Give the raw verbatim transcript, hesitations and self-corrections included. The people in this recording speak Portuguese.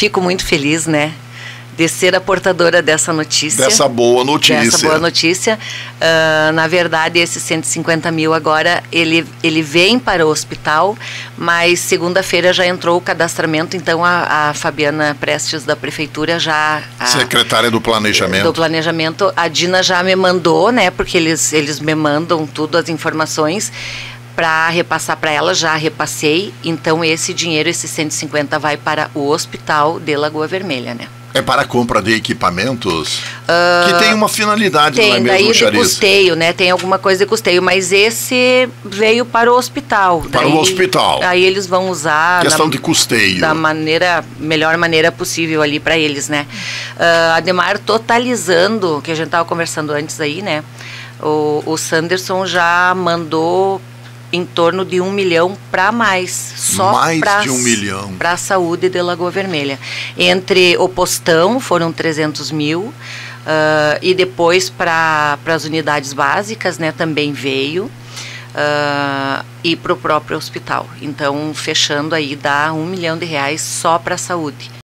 fico muito feliz, né, de ser a portadora dessa notícia. Dessa boa notícia. Dessa boa notícia. Uh, na verdade, esses cento e cinquenta mil agora, ele, ele vem para o hospital, mas segunda-feira já entrou o cadastramento, então a, a Fabiana Prestes da Prefeitura já... A, secretária do Planejamento. Do Planejamento, a Dina já me mandou, né, porque eles, eles me mandam tudo, as informações, para repassar para ela, já repassei, então esse dinheiro, esses cento e cinquenta, vai para o Hospital de Lagoa Vermelha, né. É para a compra de equipamentos? Uh, que tem uma finalidade, tem, não é mesmo, daí de Charisse? custeio, né? Tem alguma coisa de custeio, mas esse veio para o hospital. Para daí, o hospital. Aí eles vão usar... Questão da, de custeio. Da maneira, melhor maneira possível ali para eles, né? Uh, Ademar, totalizando, que a gente estava conversando antes aí, né? O, o Sanderson já mandou em torno de um milhão para mais, só mais pra, de um milhão para a saúde de Lagoa Vermelha. Entre o postão foram trezentos mil, uh, e depois para as unidades básicas, né, também veio, uh, e para o próprio hospital. Então, fechando aí, dá um milhão de reais só para a saúde.